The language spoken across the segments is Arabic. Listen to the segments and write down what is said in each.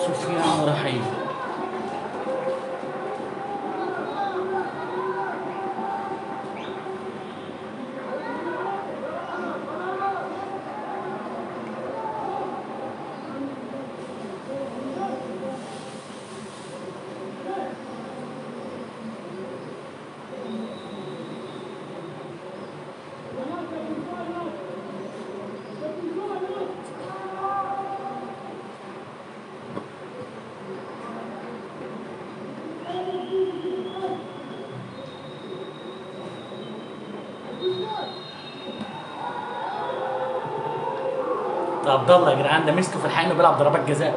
سفيان رحيم. عبد الله يا جدعان، ده مسكه في الحقيقه بيلعب ضربات جزاء.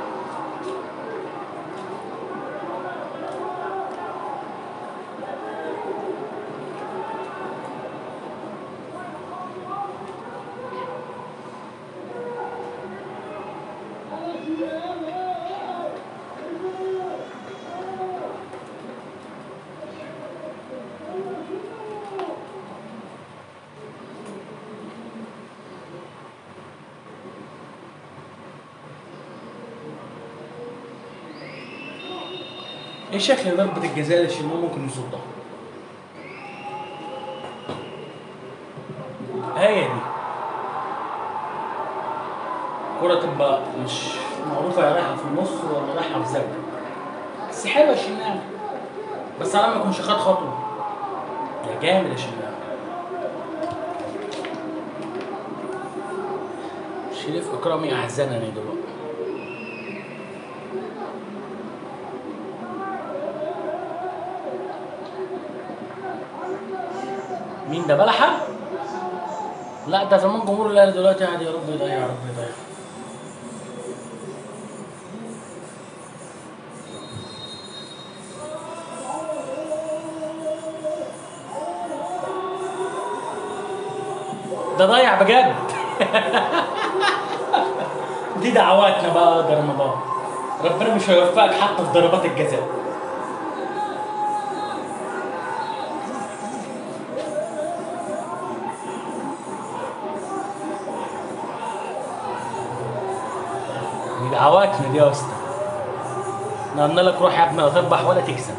ايه شكل ضربة الجزاء اللي الشناوي ممكن يصدها؟ هي دي كرة تبقى مش معروفة، يا رايحة في النص ولا رايحة في زاوية، بس حلوة الشناوي، بس على ما يكونش خد خطوة. يا جامد يا شناوي. شريف إكرامي أحزنني دلوقتي. مين ده، بلحة؟ لا ده زمان جمهور الاهلي دلوقتي قاعد يا رب يضيع يا رب يضيع. ده ضيع بجد. دي دعواتنا بقى ده رمضان، ربنا مش هيوفقك حتى في ضربات الجزاء. دي دعواتنا دي يا اسطى. احنا قلنا لك روح يا ابني لا تربح ولا تكسب.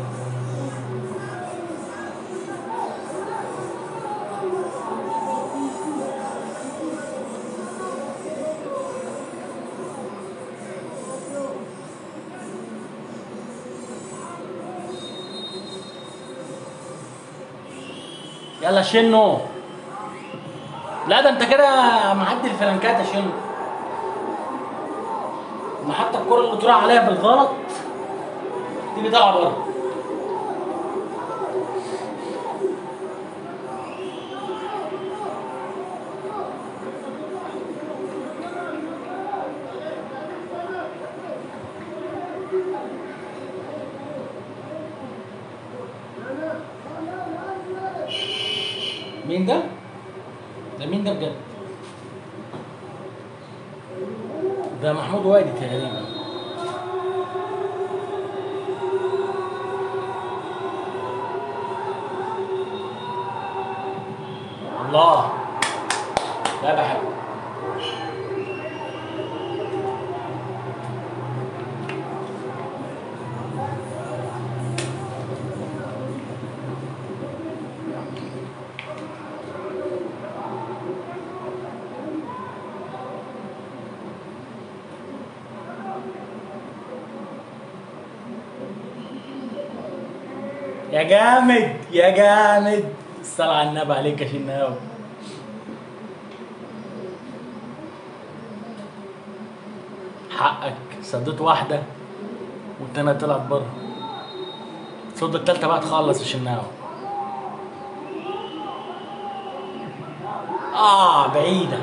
يلا شنو. لا ده انت كده معدي الفلنكات يا شنو. ما حتى الكرة اللي تروح عليها بالغلط تيجي طالعه بره. مين ده؟ ده مين ده بجد؟ ده محمود وادي تقريبا. الله، لا بحب. يا جامد يا جامد، الصلاة على النبي عليك يا شناوي. حقك، صديت واحدة والتانية طلعت بره، صد التالتة بقى تخلص يا شناوي. بعيدة.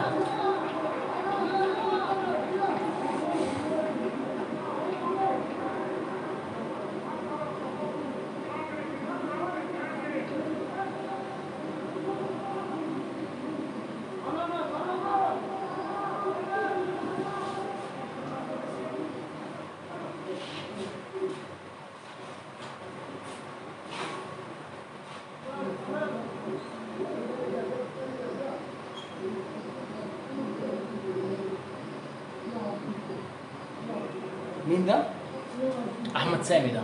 مين ده؟ احمد سامي ده.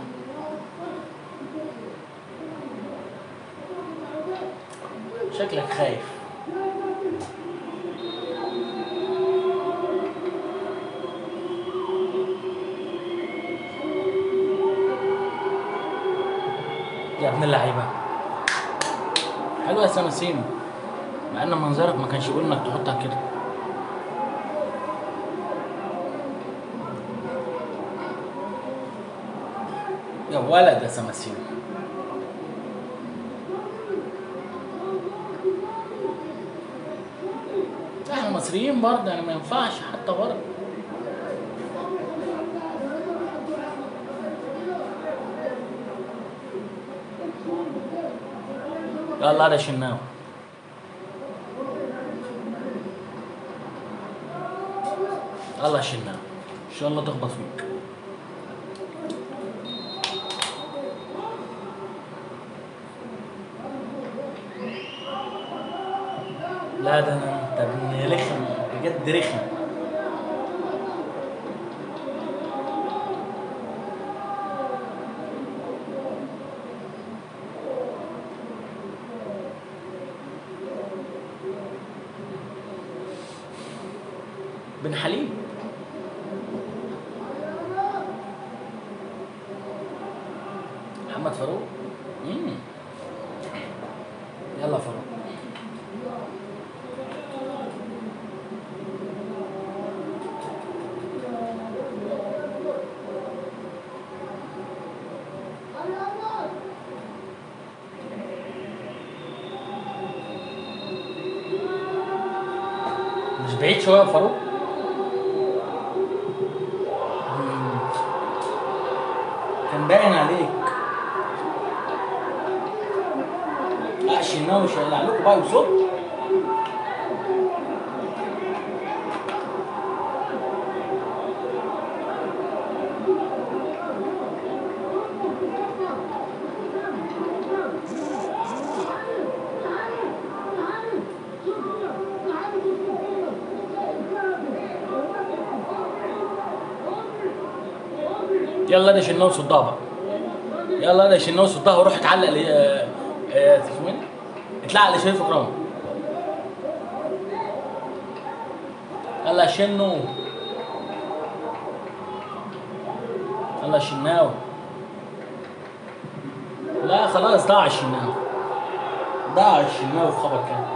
شكلك خايف. يا ابن اللعيبه حلوه يا سماسيم، مع ان منظرك ما كانش يقول انك تحطها كده. يا ولد يا سماسيم. احنا مصريين برضه يعني ما ينفعش حتى برضه. يلا يا شناوي. يلا يا شناوي ان شاء الله تخبط فيك. لا ده انت ابن رخم بجد رخم. بن حليم. محمد فاروق. يلا فاروق. مش بعيد شويه يا فاروق. كان باين عليك. لا الشناوي مش هيقلع لكم بقى وصوت. يلا ده شناوي صدها بقى. يلا ده شناوي صدها وروح اتعلق اسمه ايه؟ اتلعق لشريف اكرام. يلا يا شنو. يلا يا شناوي. لا خلاص ضاع الشناوي. ضاع الشناوي في خبر كان.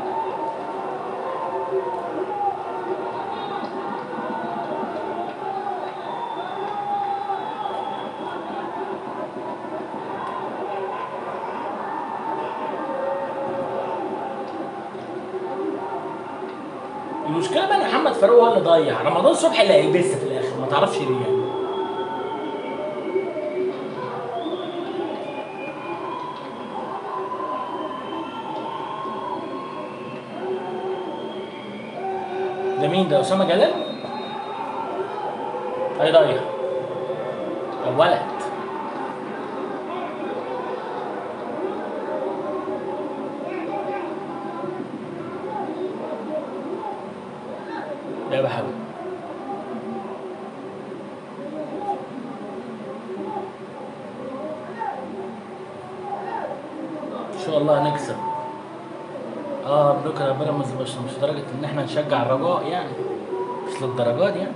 المشكله بقى ان محمد فاروق هو اللي ضيع، رمضان صبحي اللي هيلبسها في الاخر ما تعرفش ليه يعني. ده مين ده؟ اسامه جلال؟ هيضيع يا ولد. لعبة حلوة. ان شاء الله هنكسب. بكره بيراميدز مش لدرجة ان احنا نشجع الرجاء يعني، مش للدرجات يعني.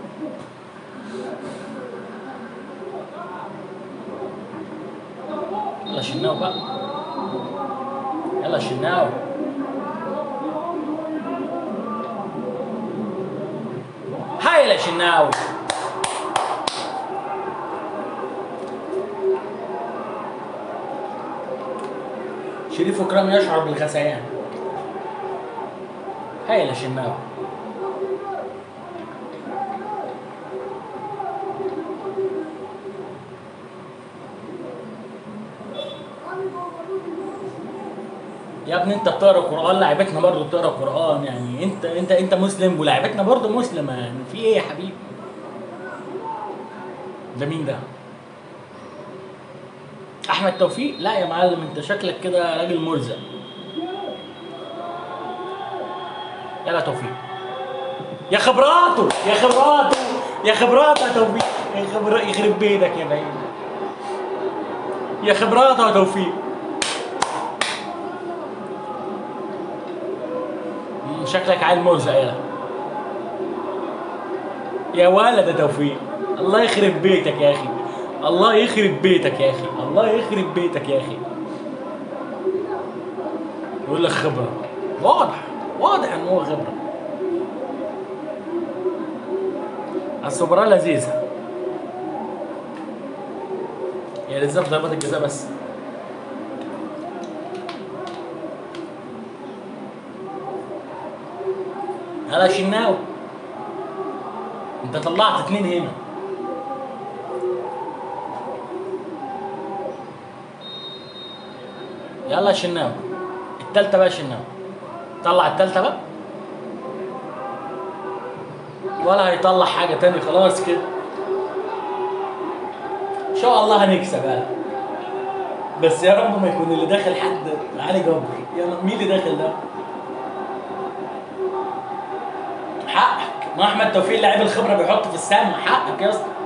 يلا شناوي بقى. يلا شناوي. هاي يا شناوي. شريف اكرام يشعر بالغثيان. هاي يا شناوي. يا ابني انت بتقرا قران، لعيبتنا برضه بتقرا قران يعني. انت مسلم ولاعيبتنا برضه مسلمه يعني. في ايه يا حبيبي؟ ده مين ده؟ احمد توفيق؟ لا يا معلم انت شكلك كده راجل ملزم. يلا توفيق. يا خبراته يا خبراته يا خبرات يا توفيق، يا خبرات يخرب بيتك يا بعيد، يا خبرات يا توفيق. شكلك عيل مرزق يا ولد يا توفيق. الله يخرب بيتك يا اخي، الله يخرب بيتك يا اخي، الله يخرب بيتك يا اخي. يقول لك خبره، واضح واضح ان هو خبره. السوبرا لذيذه، هي لذيذه في ضربات الجزاء بس. هلا شناوي، انت طلعت اتنين هنا. يلا يا شناوي، التالتة بقى يا شناوي، طلع التالتة بقى. ولا هيطلع حاجة تاني، خلاص كده. ان شاء الله هنكسب بقى، بس يا رب ما يكون اللي داخل حد علي جبر. يا مين اللي داخل ده؟ حقك، ما احمد توفيق لاعب الخبره بيحط في السما، حقك يا اسطى.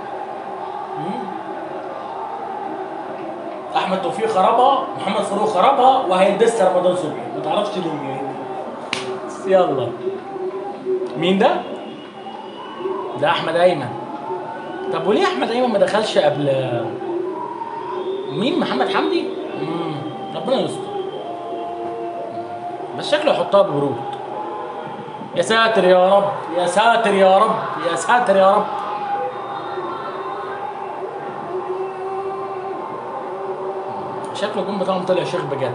احمد توفيق خربها، محمد فاروق خربها، وهيلبسها رمضان صبحي، ما تعرفش ليه. يلا مين ده؟ ده احمد ايمن. طب وليه احمد ايمن ما دخلش قبل مين؟ محمد حمدي؟ ربنا يستر، بس شكله يحطها ببرود. يا ساتر يا رب، يا ساتر يا رب، يا ساتر يا رب. شكله الجون بتاعهم طلع شيخ بجد.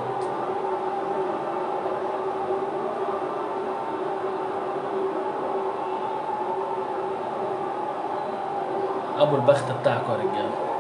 ابو البخت بتاعكم يا رجاله.